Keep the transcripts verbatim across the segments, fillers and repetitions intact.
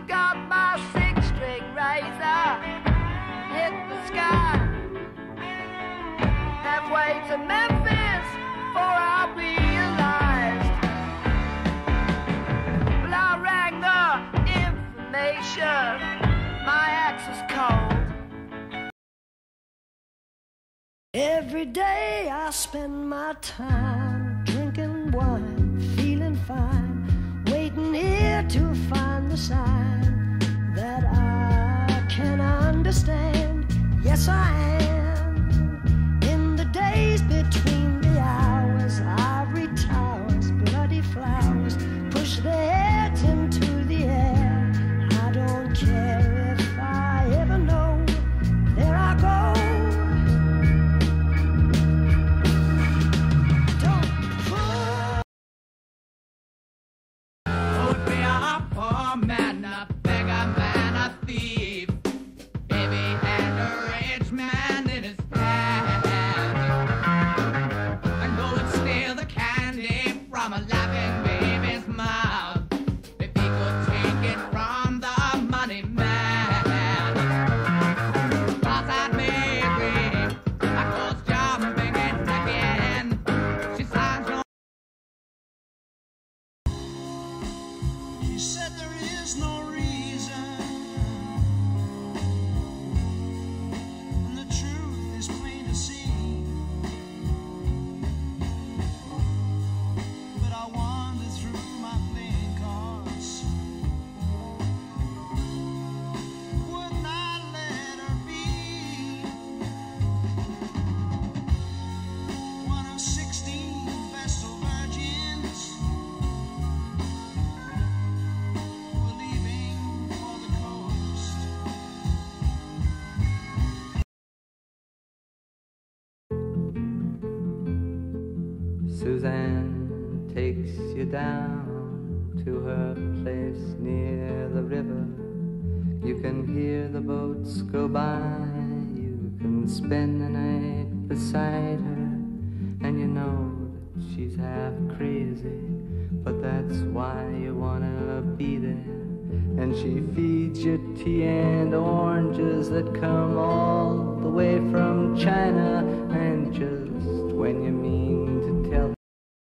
got my six-string razor, hit the sky, halfway to Memphis, before I realized. Well, I rang the information, my axe was cold. Every day I spend my time drinking wine, feeling fine, waiting here to find the sign that I can understand. Yes, I am. In the days between the hours, ivory towers, bloody flowers push their heads into the air. I don't care if I ever know. There I go. Suzanne takes you down to her place near the river. You can hear the boats go by. You can spend the night beside her, and you know that she's half crazy, but that's why you wanna be there. And she feeds you tea and oranges that come all the way from China, and just when you mean to tell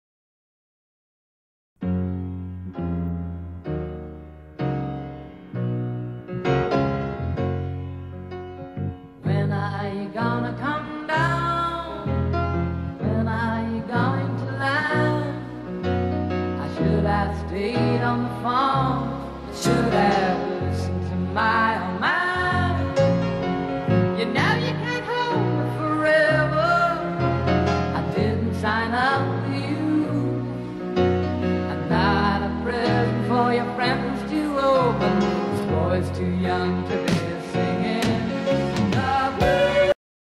on the phone, should have listened to my own mind. You know you can't hold me forever. I didn't sign up for you. I'm not a present for your friends to open. This boy's too young to be singing the blues.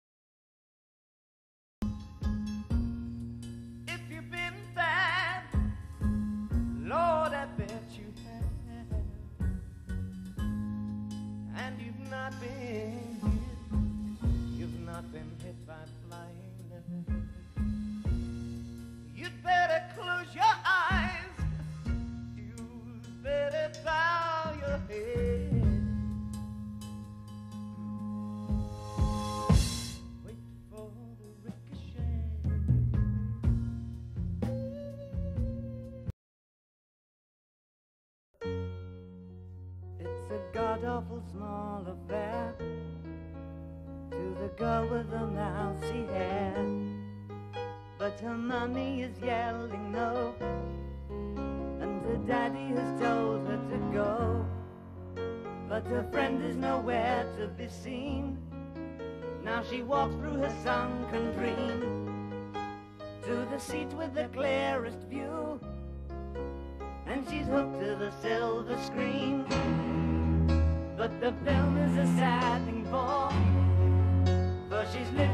If you've been bad, Lord, I bet you have. And you've not been hit, you've not been hit by flying. You'd better close your eyes, you'd better bow your head. Wait for the ricochet. It's a god-awful small affair to the girl with the mousy hair, but her mommy is yelling no, and her daddy has told her to go, but her friend is nowhere to be seen. Now she walks through her sunken dream to the seat with the clearest view, and she's hooked to the silver screen. But the film is a sad thing for, for she's living